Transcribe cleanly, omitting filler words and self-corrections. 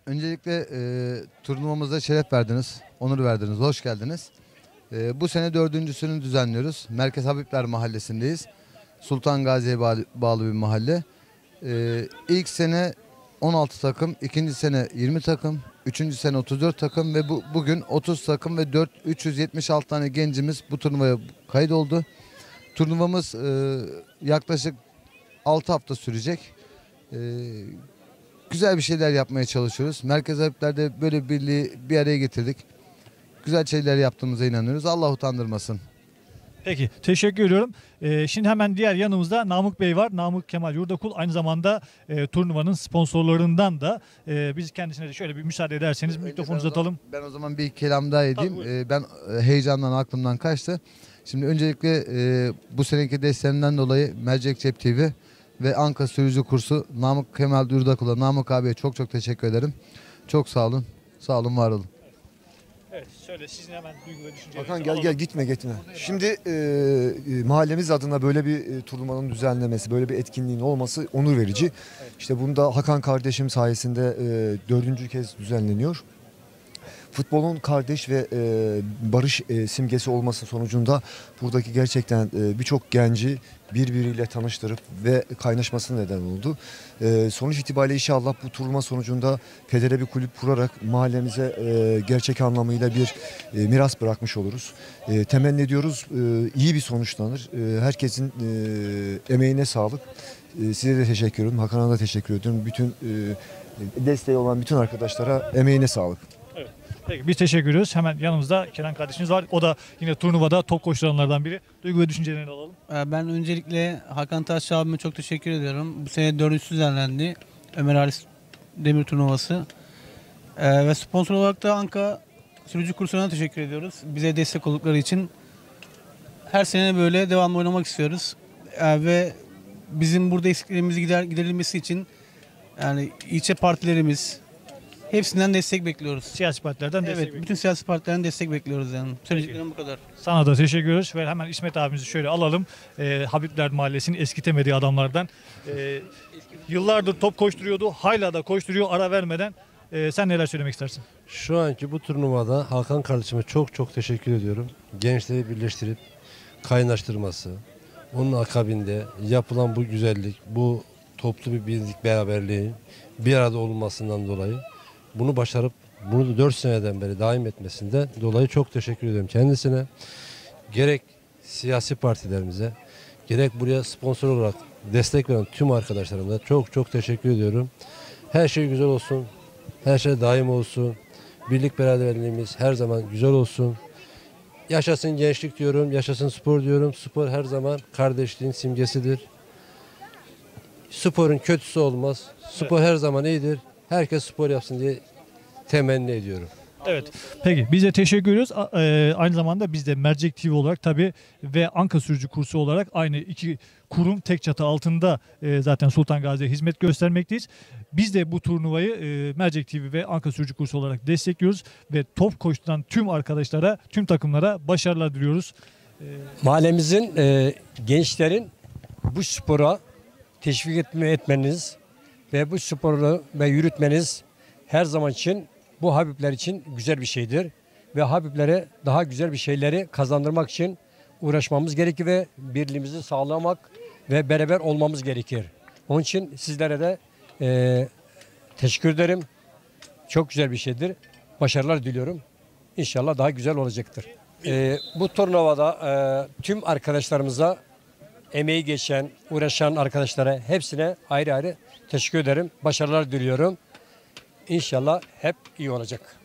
Öncelikle turnuvamıza şeref verdiniz, onur verdiniz, hoş geldiniz. Bu sene dördüncüsünü düzenliyoruz. Merkez Habibler Mahallesi'ndeyiz. Sultan Gazi'ye bağlı bir mahalle. İlk sene 16 takım, ikinci sene 20 takım, üçüncü sene 34 takım ve bugün 30 takım ve 376 tane gencimiz bu turnuvaya kaydoldu. Turnuvamız yaklaşık 6 hafta sürecek. Güzel bir şeyler yapmaya çalışıyoruz. Merkez Habibler'de böyle birliği bir araya getirdik. Güzel şeyler yaptığımıza inanıyoruz. Allah utandırmasın. Peki, teşekkür ediyorum. Şimdi hemen diğer yanımızda Namık Bey var. Namık Kemal Yurdakul aynı zamanda turnuvanın sponsorlarından da. Biz kendisine de şöyle bir müsaade ederseniz mikrofonu uzatalım. Ben o zaman bir kelam daha edeyim. Tabii, Ben heyecandan aklımdan kaçtı. Şimdi öncelikle bu seneki desteğinden dolayı Mercek Cep TV ve Anka Sürücü Kursu Namık Kemal Yurdakul'a, Namık abiye çok çok teşekkür ederim. Çok sağ olun. Sağ olun, var olun. Evet, şöyle sizin hemen duygu ve düşüncelerinizi Hakan gel alalım. gel gitme. Şimdi mahallemiz adına böyle bir turnuvanın düzenlemesi, böyle bir etkinliğin olması onur verici. İşte bunda Hakan kardeşim sayesinde dördüncü kez düzenleniyor. Futbolun kardeş ve barış simgesi olması sonucunda buradaki gerçekten birçok genci birbiriyle tanıştırıp ve kaynaşmasına neden oldu. Sonuç itibariyle inşallah bu turnuva sonucunda federe bir kulüp kurarak mahallemize gerçek anlamıyla bir miras bırakmış oluruz. Temenni ediyoruz iyi bir sonuçlanır. Herkesin emeğine sağlık. Size de teşekkür ediyorum. Hakan'a da teşekkür ediyorum. Bütün desteği olan bütün arkadaşlara emeğine sağlık. Peki, biz teşekkür ediyoruz. Hemen yanımızda Kenan kardeşimiz var. O da yine turnuvada top koşturanlardan biri. Duygu ve düşüncelerini alalım. Ben öncelikle Hakan Taşçı abime çok teşekkür ediyorum. Bu sene dördüncüsü düzenlendi. Ömer Halis Demir turnuvası. Ve sponsor olarak da Anka Sürücü Kursu'na teşekkür ediyoruz. Bize destek oldukları için. Her sene böyle devamlı oynamak istiyoruz. Ve bizim burada eksiklerimizi giderilmesi için yani ilçe partilerimiz hepsinden destek bekliyoruz. Siyasi partilerden destek Evet, bütün siyasi partilerden destek bekliyoruz yani. Söyleyeceklerim bu kadar. Sana da teşekkür ediyoruz ve hemen İsmet abimizi şöyle alalım. Habibler Mahallesi'nin eskitemediği adamlardan. Yıllardır top koşturuyordu. Hala da koşturuyor ara vermeden. Sen neler söylemek istersin? Şu anki bu turnuvada Hakan kardeşime çok çok teşekkür ediyorum. Gençleri birleştirip kaynaştırması, onun akabinde yapılan bu güzellik, bu toplu bir birlik beraberliğin bir arada olmasından dolayı bunu başarıp bunu da 4 seneden beri daim etmesinden dolayı çok teşekkür ediyorum kendisine. Gerek siyasi partilerimize, gerek buraya sponsor olarak destek veren tüm arkadaşlarıma çok çok teşekkür ediyorum. Her şey güzel olsun, her şey daim olsun, birlik beraberliğimiz her zaman güzel olsun. Yaşasın gençlik diyorum, yaşasın spor diyorum. Spor her zaman kardeşliğin simgesidir. Sporun kötüsü olmaz. Spor her zaman iyidir. Herkes spor yapsın diye temenni ediyorum. Evet. Peki biz de teşekkür ediyoruz. Aynı zamanda biz de Mercek TV olarak tabii ve Anka Sürücü Kursu olarak aynı iki kurum tek çatı altında zaten Sultan Gazi'ye hizmet göstermekteyiz. Biz de bu turnuvayı Mercek TV ve Anka Sürücü Kursu olarak destekliyoruz ve top koşturan tüm arkadaşlara, tüm takımlara başarılar diliyoruz. Mahallemizin gençlerin bu spora teşvik etmeniz ve bu sporu ve yürütmeniz her zaman için bu Habibler için güzel bir şeydir. Ve Habiblere daha güzel bir şeyleri kazandırmak için uğraşmamız gerekir ve birliğimizi sağlamak ve beraber olmamız gerekir. Onun için sizlere de teşekkür ederim. Çok güzel bir şeydir. Başarılar diliyorum. İnşallah daha güzel olacaktır. Bu turnuvada tüm arkadaşlarımıza emeği geçen, uğraşan arkadaşlara hepsine ayrı ayrı teşekkür ederim. Başarılar diliyorum. İnşallah hep iyi olacak.